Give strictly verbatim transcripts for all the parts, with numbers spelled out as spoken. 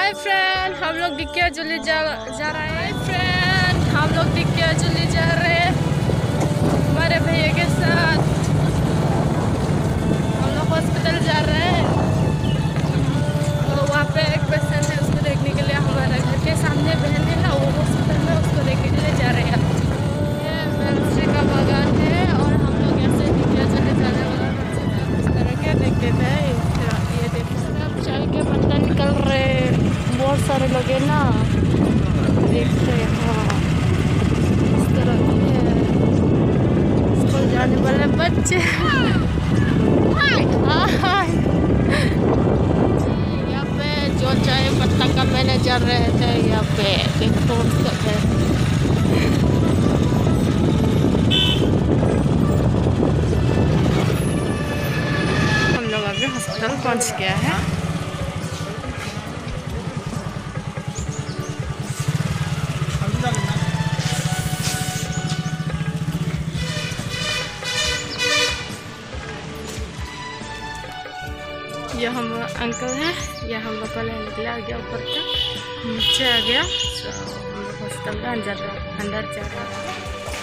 Hi friend, हम लोग डिक्किया जुली जा जा रहे हैं। फ्रेंड हम लोग डिक्किया जुली जा रहे हैं हमारे भैया के साथ। हम लोग हॉस्पिटल जा रहे हैं और वहाँ पे एक पेशेंट है, उसको देखने के लिए हमारे घर के सामने बहन है ना, वो हॉस्पिटल में उसको देखने के लिए जा रहे हैं। ये बेलश्री का बागान है और हम लोग ऐसे डिक्किया जुली जाने वाला इस तरह के देखते थे। ये देखो सब चाय के पत्ता निकल रहे, बहुत सारे लगे ना, देखते हैं। हाँ इस तरह के स्कूल जाने वाले बच्चे यहाँ पे जो चाय पत्ता का मैनेजर रहे थे, यहाँ पे देखो हम लोग अभी हॉस्पिटल पहुँच गया है। ये हम अंकल हैं, ये हम लोग को लेने के लिए आ गया, ऊपर तक नीचे आ गया। तो हम लोग हॉस्पिटल का अंदर अंदर जा रहे हैं।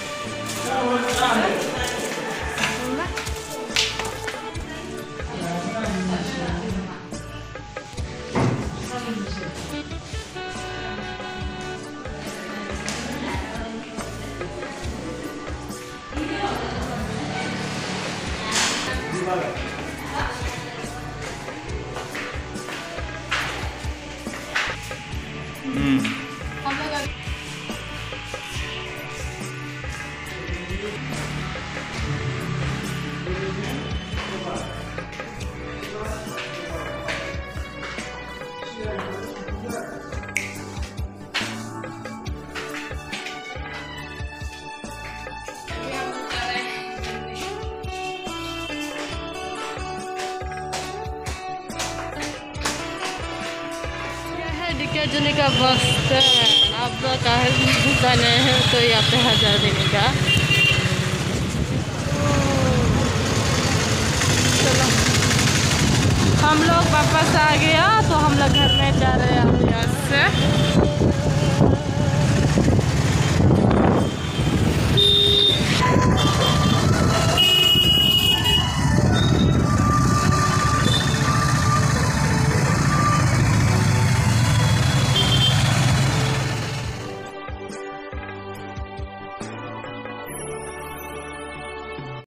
हम लोग डिक्किया जुली का बस स्टैंड। आप लोग कहा नहीं है तो यहाँ पे हजार देने का। चलो हम लोग वापस आ गया, तो हम लोग घर में जा रहे हैं यहाँ से।